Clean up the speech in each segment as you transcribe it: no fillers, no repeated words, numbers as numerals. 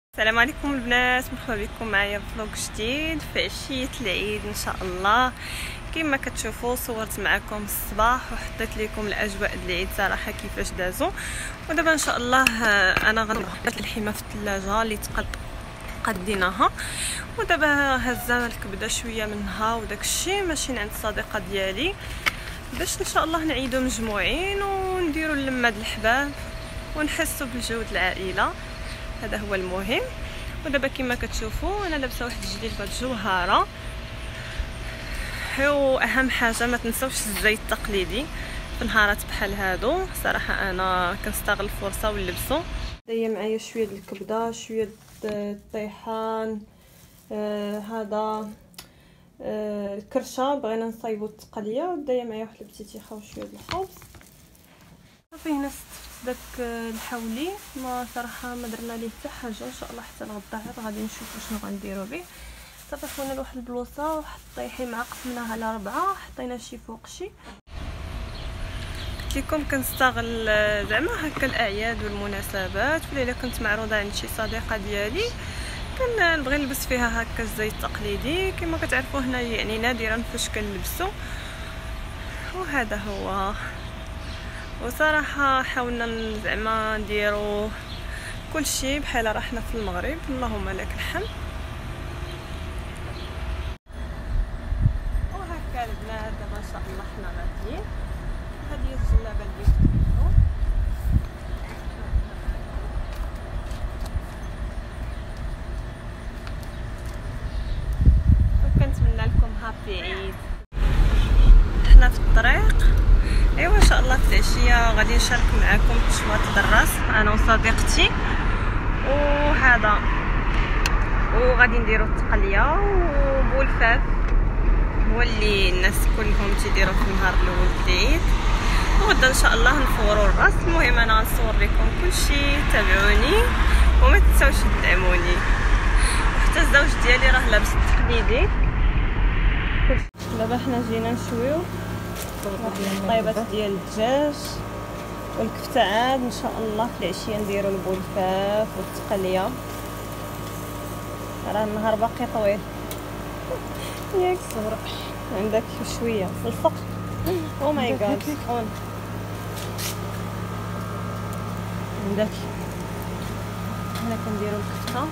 السلام عليكم البنات، مرحبا بكم معايا في فلوق جديد في عشيه العيد ان شاء الله. كما كتشوفوا صورت معكم الصباح وحطيت لكم الاجواء العيد صراحه كيفاش دازوا. ودابا ان شاء الله انا غنحط الحمى في الثلاجه اللي قديناها، ودابا هزه الكبده شويه منها وداك الشيء ماشيين عند الصديقه ديالي باش ان شاء الله نعيدوا مجموعين ونديروا اللمه د الحباب ونحسوا بالجو د العائله، هذا هو المهم. ودابا كما كتشوفوا انا لابسه واحد الجليبه جوهره، واهم حاجه ما تنساوش الزيت التقليدي في نهارات بحال هادو. صراحه انا كنستغل الفرصه ونلبسو. دايا معايا شويه د الكبده، شويه د الطيحان، هذا الكرشه بغينا نصايبو التقليه، ودايا معايا واحد البتيتيخه وشويه د الخبز. صافي هنا استفت داك الحولي، ما صراحه ما درنا ليه حتى حاجه، ان شاء الله حتى الغدا غادي نشوفوا شنو غنديروا به. صافي خونا لواحد البلوصه واحد الطيحي مع قسمناها على 4، حطينا شي فوق شي. قلت لكم كنستغل زعما هكا الاعياد والمناسبات، ولا الا كنت معروضه عند شي صديقه ديالي كنبغي نلبس فيها هكا الزيت التقليدي. كما كتعرفوا هنا يعني نادرا فاش كنلبسو، وهذا هو. وصراحه حاولنا زعما نديرو كلشي بحال راحنا في المغرب، اللهم لك الحمد. وهكا البنات دابا ان شاء الله حنا غاديين. هذه هي الجلابه اللي كتشوفوا، وكنتمنى لكم هابي عيد. حنا في الطريق، ايوا ان شاء الله في العشيه غادي نشارك معكم مشوار الدراس انا وصديقتي، وهذا وغادي نديرو التقليه وبولفاف هو اللي الناس كلهم تيديروه في النهار الاول د العيد. وغدا ان شاء الله نفوروا الراس. المهم انا غنصور لكم كلشي، تابعوني وما تنساوش تدعموني. وحتى الزوج ديالي راه لابس التقليدي. دابا حنا جينا نشويو الطيبات ديال الدجاج والكفته، عاد ان شاء الله في العشيه نديرو البولفاف والتقليه. راه النهار باقي طويل ياك صغر عندك شويه الفق. او ماي جاد اون عندك هنا كنديرو الكفته.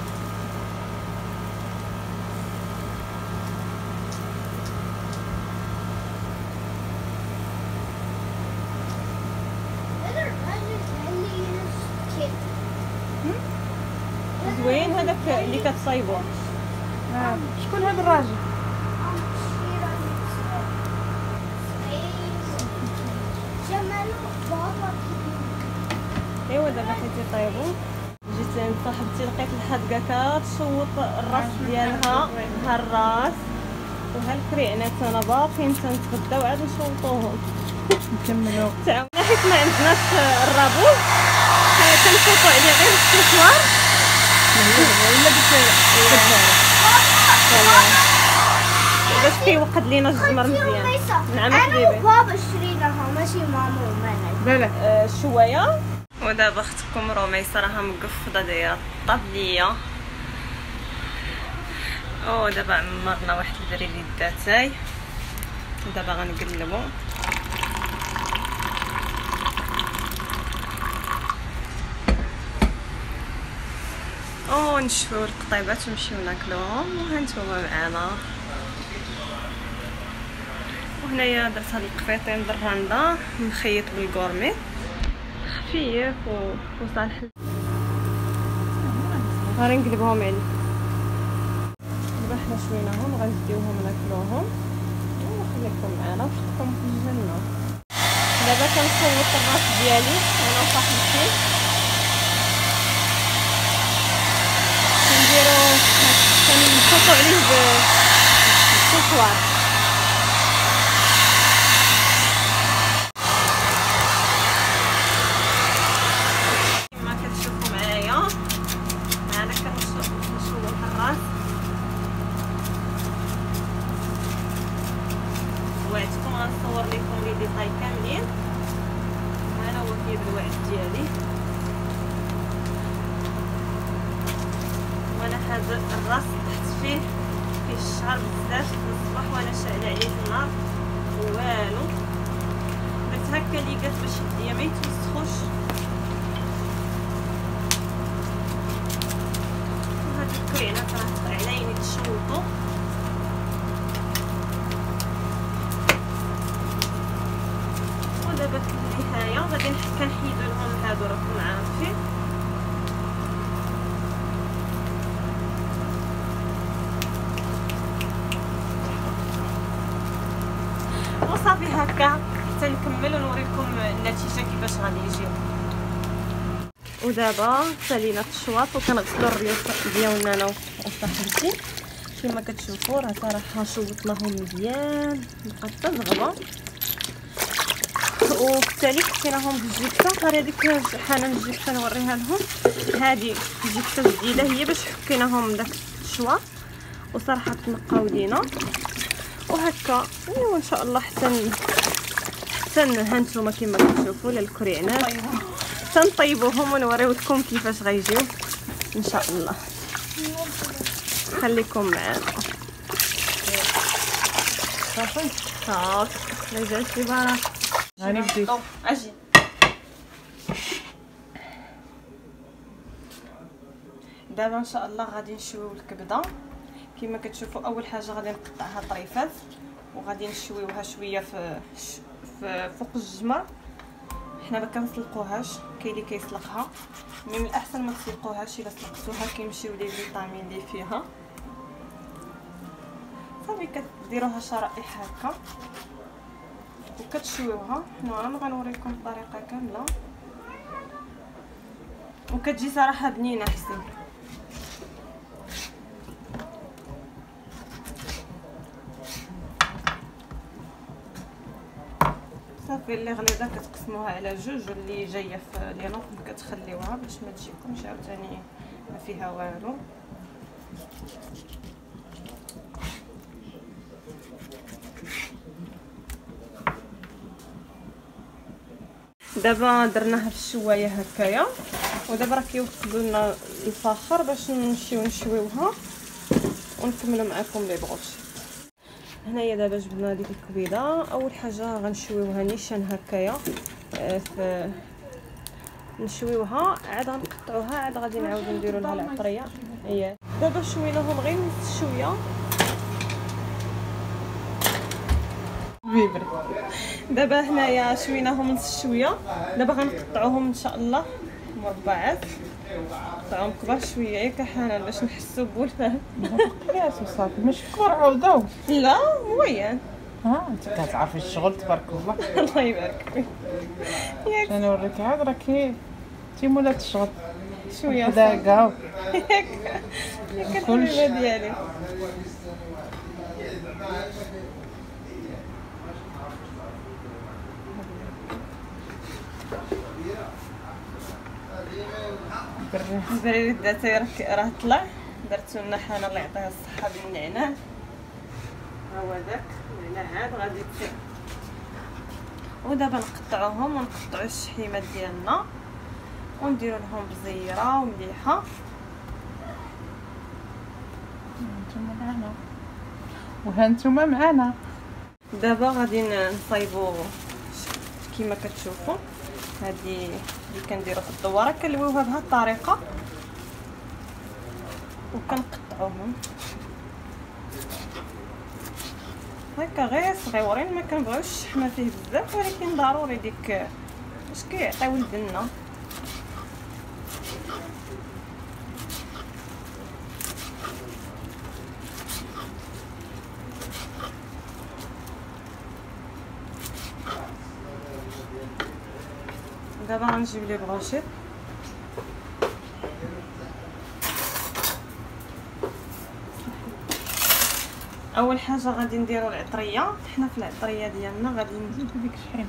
زوين هذاك اللي كتصايبو. شكون هذا الراجل؟ ايوا دابا حيتي طيبو. جيت عند صاحبتي لقيت الحدقه كتشوط الراس ديالها، ها الراس وها الكريعنات انا باقيين تنتغداو عاد نشوطوهم نكملوا. تعاونا حيت ما عندناش الرابوز كنشوطو عليه غير السوار ولا باش كيوقد لينا الجمر مزيان. نعم حبيبي، انا وبابا شريناها ماشي ماما ومانا. بالك شويه. ودابا اختكم روميسه راها مقفضه دايره الطابليه. ودابا عمرنا واحد البريد داتاي، دابا غنقلبو. نشوفو القطيبات ونمشيو ناكلوهم. وهانتوما معانا. وهنايا درت هاد القفيطين بالرنده مخيط بالكورمي خفيف وصالح. غادي نقلبهم عليه. دابا حنا شويناهم غنزديوهم ناكلوهم. وخليكم معانا وشوفكم في الجنه. دابا كنصوت الراس ديالي انا وصاحبتي، كنحطو عليه بالسوار. كما كتشوفوا معايا انا كنشوف الراس. وعدتكم غنصور لكم لي ديتاي كاملين. هذا هو كيف الوعد ديالي. هذا الراس تحت فيه الشعر بزاف في الصباح وانا شاعله عليه النار والو. درت هكا ليقات باش يديا ما يتوسخوش. وهاد الكرينات راه طلعين يتشوطوا. ودابا في النهايه غادي كنحيدو لهم هادو راكم عارفين. وصافي هكا حتى نكمل ونوريكم النتيجه كيفاش غادي يجيو. ودابا سالينا الشواط وكنغسلوا الريوس ديالنا انا وصاحبتي. كما كتشوفوا راه صراحه شوطناهم مزيان حتى الغبا، وبالتالي حطيناهم بالجبسه. غير هذيك حنان الجبسه نوريها لهم. هذه الجبسه جديده هي باش حكيناهم داك الشواط وصراحه تنقاو لينا وهكا. ايوا ان شاء الله حتى هانتوما كما كتشوفوا للكريعنات تنطيبوهم ونوريو لكم كيفاش غيجيو ان شاء الله. خليكم معنا. صافي صافي لا جاتي برا. هاني بديت اجي. دابا ان شاء الله غادي نشويو الكبده. كما كتشوفوا اول حاجه غادي نقطعها طريفات وغادي نشويوها شويه في فوق الجمر. حنا ما كنسلقوهاش، كاين اللي كيسلقها، مي من الاحسن ما تسلقوهاش. الا سلقتوها كيمشيو لي فيتامين اللي فيها. صافي كديروها شرائح هكا وكتشويوها. حنا انا غنوريكم الطريقه كامله وكتجي صراحه بنينه حسن. صافي اللي غليظه كتقسموها على جوج واللي جايه في لي نوط كتخليوها باش ما تجيكمش عاوتاني ما فيها والو. دابا درناها في الشوايه هكايا ودابا راه كيوصلوا لنا الفخر باش نمشيو نشويوها ونكملوا معكم لي بروش. هنايا دابا جبنا ديك الكبيده. اول حاجه غنشويوها نيشان هكايا نشويوها عاد غنقطعوها عاد غادي نعاودو نديرو لها العطريه. هي دابا شويناهم غير نص شويه فيبري. دابا هنايا شويناهم نص شويه. دابا غنقطعوهم ان شاء الله مربعات، نقطعوهم كبار شويه ياك حنان باش نحسوا بولفه. ياس وصافي ماشي كبار عاوداو. لا موين. انت كتعرفي الشغل تبارك الله. الله يبارك فيك. ياك انا نوريك عاد راكي انتي مولات الشغل شويه داكا ياك الحبيبه ديالي. البريد داتي راه طلع. درتو لنا حنا الله يعطيها الصحه بالنعناع. ها هو داك النعناع عاد غادي تصير. ودابا نقطعوهم ونقطعوا الشحيمات ديالنا ونديروا لهم بزيره ومليحه. نتوما معنا وهانتوما معنا. دابا غادي نصايبوا كما كتشوفوا. هذه اللي كنديروا في الدواره كنلويوها بهذه الطريقه وكنقطعوهم هكا غير صغيورين. ما كنبغيوش الشحمه فيه بزاف ولكن ضروري ديك باش كيعطيو البنه. دابا غنجيب لي بروشيط. اول حاجه غادي نديرو العطريه. حنا في العطريه ديالنا غادي نزيدو ديك الشحيم.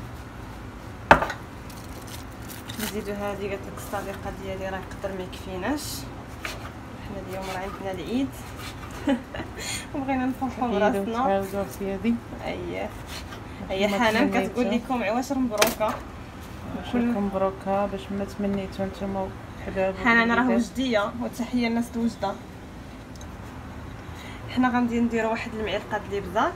نزيدو هذه قالت لك الصديقه ديالي راه يقدر ما يكفيناش. حنا اليوم راه عندنا العيد وبغينا نفرحوا براسنا. تعاودوا في هذه. اييه هي حنان كتقول لكم عواشر مبروكه. كل مبروكه باش ما تمنيتو نتوما حباب. حنان راه وجديه وتحيه الناس الوجده. حنا غندي نديرو واحد المعلقه د الابزار.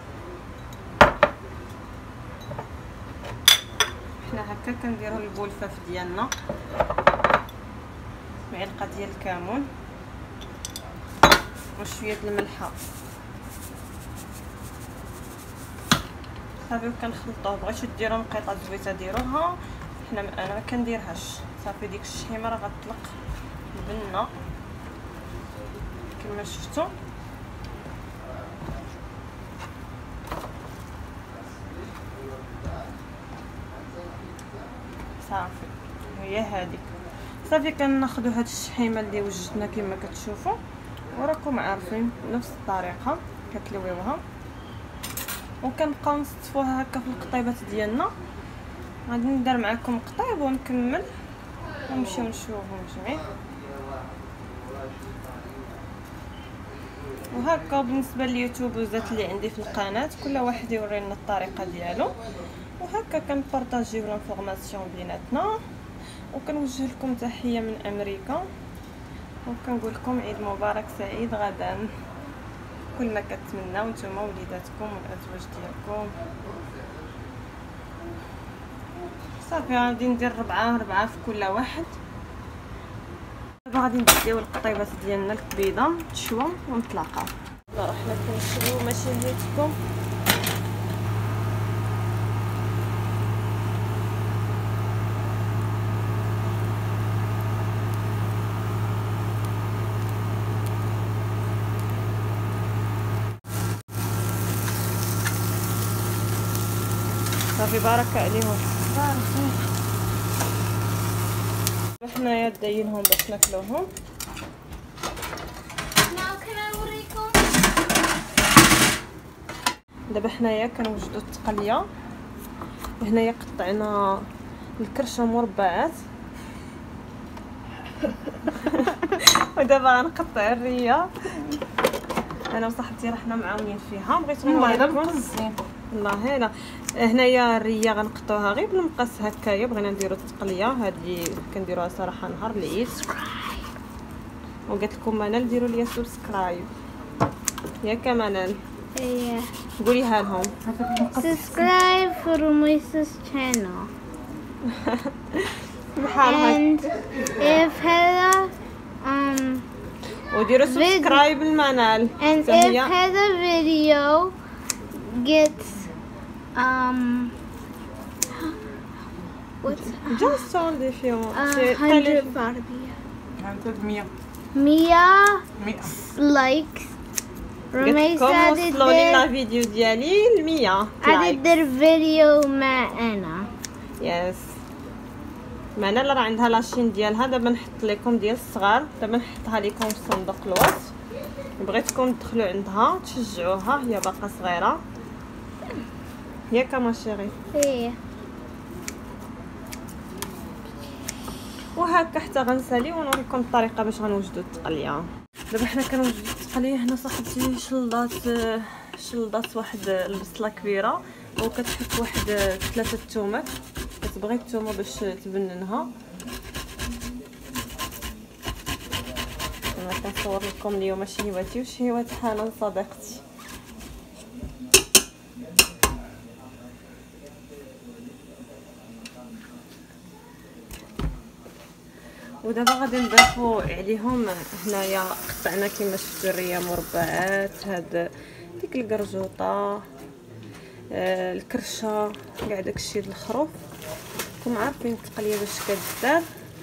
حنا هكا كنديرو البولفاف ديالنا، معلقه ديال الكمون وشويه د الملحه صافي، وكنخلطوه. بغيتو ديروا مقيطه زويته ديروها، حنا انا ما كنديرهاش. صافي ديك الشحيمه راه غتطلق البنه كما شفتوا. صافي هي هذيك. صافي كناخذوا هاد الشحيمه اللي وجدنا كما كتشوفوا، وراكم عارفين بنفس الطريقه كتلويوها، وكنبقاو نصطفوها هكا في القطيبات ديالنا. غادي ندير معكم قطيب ونكمل ونمشيو نشوفهم جميع. وهكا بالنسبه لليوتيوبرات اللي عندي في القناه، كل واحد يوري لنا الطريقه ديالو، وهكا كنبارطاجيو لانفورماسيون بيناتنا. وكنوجه لكم تحيه من امريكا، وكنقول لكم عيد مبارك سعيد غدا، كل ما كتمناو نتوما وليداتكم والازواج ديالكم. صافي غادي ندير ربعة في كل واحد. دابا غادي نديو القطيبات ديالنا الكبيضه تشوى ونطلقاو. يلاه حنا كنشريو مشاهيتكم. صافي بارك عليهم، بارك. حنايا داينهم باش ناكلوهم. دابا حنايا كنوجدوا التقليه. هنايا قطعنا الكرشه مربعات ودابا غنقطع الريه. انا وصاحبتي راه حنا معاونين فيها، بغيت نوريكم. والله هنا هنايا الريه غنقطعوها غير بالمقص هكايا. بغينا نديرو التقليه هذه كنديروها صراحه نهار العيد، وقالت لكم منال ديروا ليا سبسكرايب ياك منال. Yeah. قوليها لهم. Subscribe for Moises channel. And if Heather وديروا سبسكرايب لمنال. and if Heather video gets what's just told if you 100 Barbie. هانت 100 likes. قلت لكم وصلوا لنا الفيديو ديالي ل100 ادير فيديو مع انا. يس منال راه عندها لاشين ديالها. دابا نحط لكم ديال الصغار، دابا نحطها لكم في صندوق الوصف. بغيتكم تدخلوا عندها تشجعوها، هي باقا صغيره ياك ما شيري. ايه وهكا حتى غنسالي ونوريكم الطريقه باش غنوجدوا التقليه. دابا حنا كنوجدوا التقليه. هنا صاحبتي شلضات واحد البصله كبيره، وكتحط واحد 3 الثومات. كتبغي الثومه باش تبننها. انا كنصور لكم اليوم شهيواتي وشهيوات حنان صديقتي. ودابا غادي نضيفو عليهم. هنايا قطعنا كما شفتوا الريه مربعات، هاد ديك القرجوطه، الكرشه، كاع داكشي د الخروف. راكم عارفين التقليه باش كدار.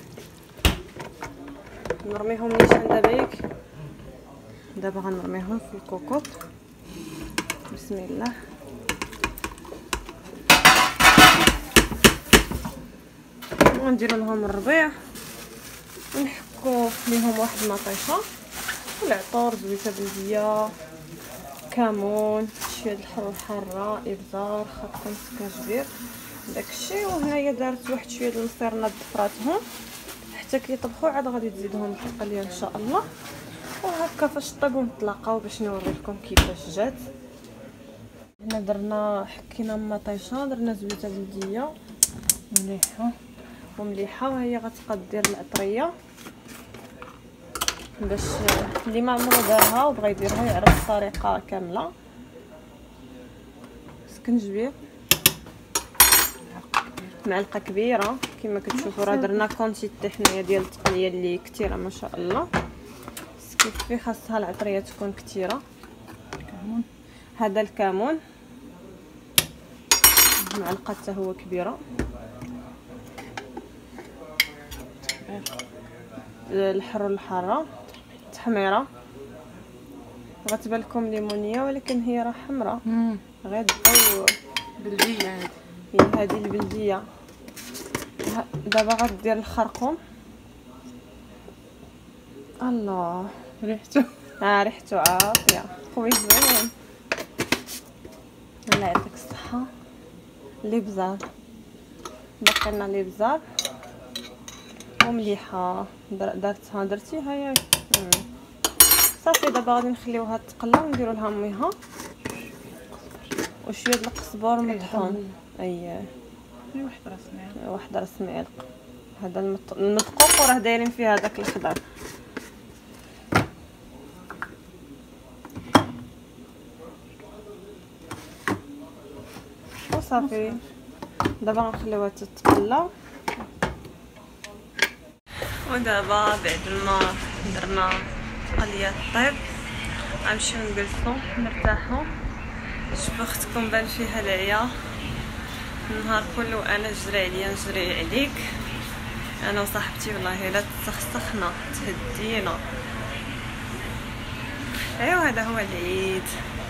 نرميهم نيشان دابا ياك. دابا غنرميهم في الكوكوط. بسم الله. ونديروا لهم الربيع ونحكو ليهم واحد المطيشه والعطور زويته بلديه، كمون، شويه د الحروه الحاره، ابزار، خاصهم سكاجبير داكشي. وهنايا دارت واحد شويه د المصيرنات ضفراتهم حتى كيطبخوا عاد غادي تزيدهم التقليه ان شاء الله. وهكا فاش طيبوا نتلاقاو باش نوري لكم كيفاش جات. هنا درنا حكينا مطيشه، درنا زويته بلديه مليحه ومليحه، وهي غتبقى دير العطريه. باش اللي ما عمرو دارها وبغى يديرها يعرف الطريقه كامله. سكنجبير معلقه كبيره كما كتشوفوا، راه درنا كونتيتي حنايا ديال التقليه اللي كثيره ما شاء الله. كيف خاصها العطريه تكون كثيره. هذا الكمون معلقه حتى هو كبيره. الحر الحاره تحميره غتبان لكم ليمونيه ولكن هي راه حمراء غير الضو بلديه. هذه البلديه. دابا غدير الخرقوم. الله ريحته ريحته عافيه خويا زوين. الله يعطيك الصحه. الابزار باقي لنا الابزار ومليحه درتيها ياك صافي. دابا غادي نخليوها تقلى ونديروا لها ميها وشويه د القزبر مطحون. واحد راس معلق. هذا المدقوق وراه دايرين فيه هذاك الخضر. وصافي دابا غنخليوها تتقلى. ودابا بعد ما درنا تقليه الطيب غنمشيو نجلسو نرتاحو. شوفوا اختكم بان فيها العيا النهار كله وانا نجري عليا نجري عليك. انا وصاحبتي والله الا تسخسخنا تهدينا. ايوا هذا هو العيد.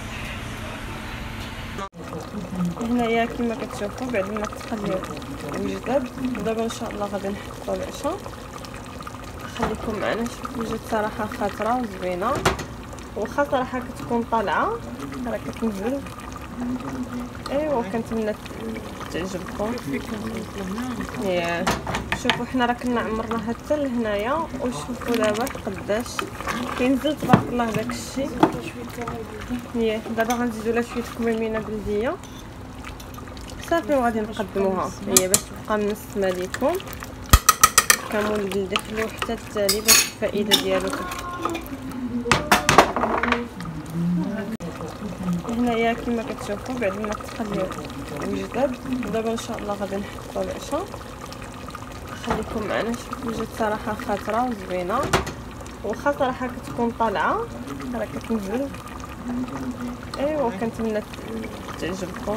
هنايا كما كتشوفوا بعد ما التقليه وجدت دابا ان شاء الله غادي نحطو العشاء. خليكم معنا. شوفوا جات صراحه خاطره وزوينه واخا صراحه كتكون طالعه راه كتنزل. ايوا كنتمنى تعجبكم. شوفوا حنا راه كنا عمرناها حتى لهنايا وشوفوا دابا قداش كينزل تبارك الله داك الشيء. دابا غنزيدو لها شويه كميمينه بلديه صافي وغادي نقدموها. هي باش تبقى منسمه ليكم. كمون البلدي خليوه حتى التالي باش الفائده ديالو هنايا كما كتشوفوا بعد ما التقليه وجدت دابا ان شاء الله غادي نحطو العشاء. خليكم معنا. شوفوا جات صراحه خاطره وزوينه واخا صراحه كتكون طالعه راه كتنزل. ايوا كنتمنى تعجبكم.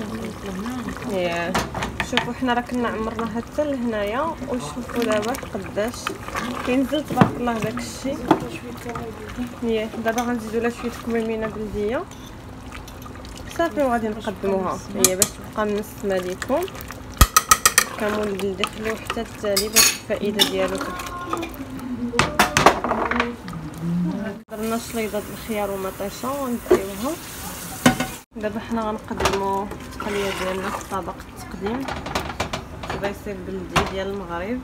شوفوا حنا راه كنا عمرناها حتى لهنايا وشوفوا دابا قداش كينزل تبارك الله داك الشيء. دابا غنزيدو لها شويه كميمينه بلديه صافي وغادي نقدموها. هي باش تبقى منسمه ليكم. كمون البلدي خليوه حتى التالي باش الفائده ديالو درنا شليضه د الخيار ومطيشه ونديوها. دابا حنا غنقدموا التقليه ديالنا في طبق التقديم. دابا يصير بلدي ديال المغرب.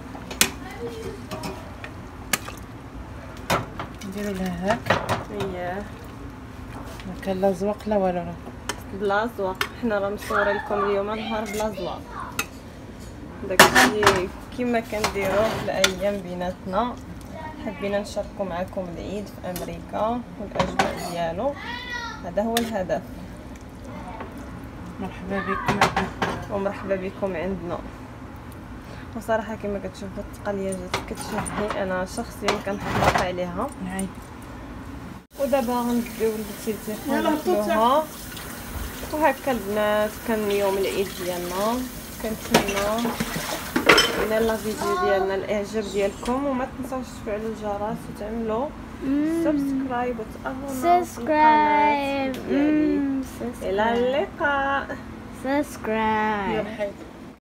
نديرو لها هاك. ما كان لا زواق لا والو. بلا زواق. حنا راه مصورين لكم اليوم نهار بلا زواق. داكشي كيما كنديروه في الايام بيناتنا. حبينا نشاركوا معكم العيد في امريكا والاجواء ديالو. هذا هو الهدف. مرحبا بكم عندنا ومرحبا بكم عندنا. وصراحه كما كتشوفوا التقليه جات كتشهي. انا شخصيا كنحافظ عليها. ودابا غنبداو بالتلفزيون ناكلوها. وهكا البنات كان يوم العيد ديالنا. كنتمنى نال الفيديو ديالنا الاعجاب ديالكم وما تنساوش تفعلوا الجرس وتعملوا سبسكرايب وتابوناو في القناه. الى اللقاء. Subscribe. يلا حيد.